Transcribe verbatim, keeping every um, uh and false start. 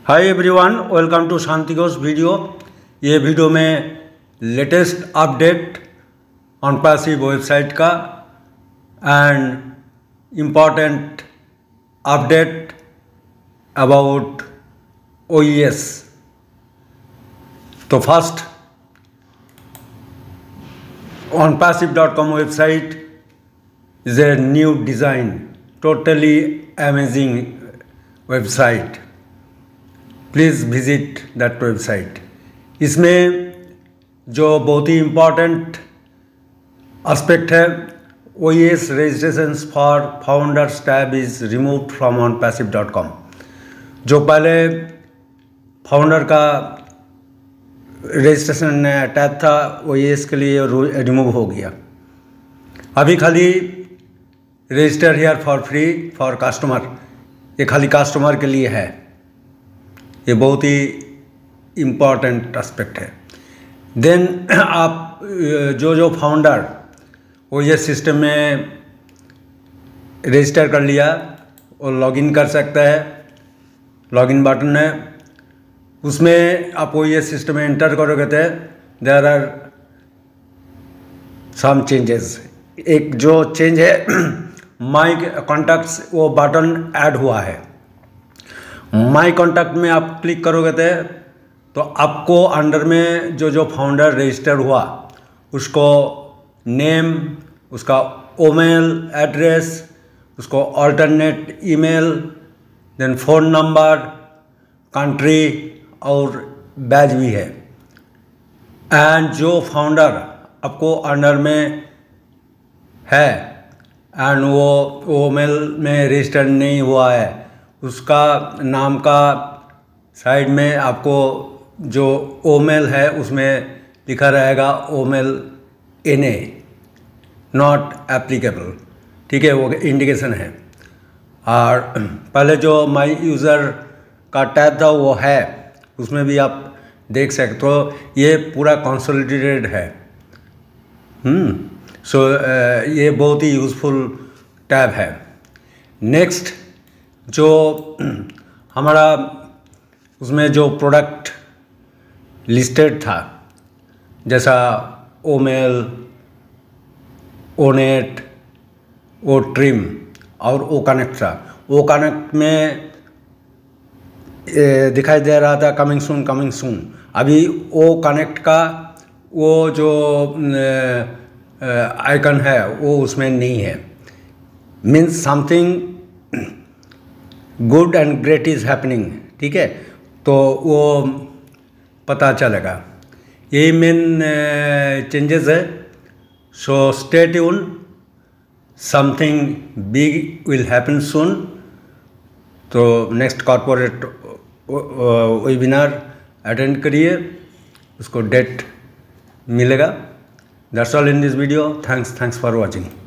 Hi everyone, welcome to Shanti Ghosh video. ये video में latest update on passive website का and important update about OES. तो first, on passive dot com website is a new design, totally amazing website. Please visit that website. इसमें जो बहुत ही important aspect है, O E S registrations for founders tab is removed from on passive dot com। जो पहले founder का registration tab था O E S के लिए रिमूव हो गया। अभी खाली register here for free for customer, ये खाली कस्टमर के लिए है। ये बहुत ही इम्पॉर्टेंट एस्पेक्ट है। देन आप जो जो founder O E S system में रजिस्टर कर लिया वो लॉगिन कर सकता है। लॉगिन बटन है, उसमें आप O E S सिस्टम में एंटर करोगे तो देयर आर सम चेंजेस। एक जो चेंज है माई कॉन्टैक्ट्स, वो बटन ऐड हुआ है। माई कॉन्टैक्ट में आप क्लिक करोगे तो तो आपको अंडर में जो जो फाउंडर रजिस्टर हुआ उसको नेम, उसका ईमेल एड्रेस, उसको alternate email, then phone number, country और बैच भी है। एंड जो फाउंडर आपको अंडर में है एंड वो ईमेल में रजिस्टर नहीं हुआ है, उसका नाम का साइड में आपको जो ईमेल है उसमें लिखा रहेगा email N A not applicable. ठीक है, वो इंडिकेशन है। और पहले जो माई यूज़र का टैब था वो है, उसमें भी आप देख सकते। तो ये पूरा कंसोलिडेटेड है। हम्म सो ये बहुत ही यूज़फुल टैब है। नेक्स्ट, जो हमारा उसमें जो प्रोडक्ट लिस्टेड था, जैसा ओमेल, ओनेट, ओ ट्रिम और ओ कनेक्ट था। ओ कनेक्ट में दिखाई दे रहा था कमिंग सून कमिंग सून। अभी ओ कनेक्ट का वो जो आइकन है वो उसमें नहीं है। Means something good and great is happening. ठीक है, तो वो पता चलेगा। यही मेन चेंजेस है। So stay tune, something big will happen soon. तो नेक्स्ट कॉर्पोरेट वेबिनार अटेंड करिए, उसको डेट मिलेगा। That's all in this video. Thanks thanks for watching.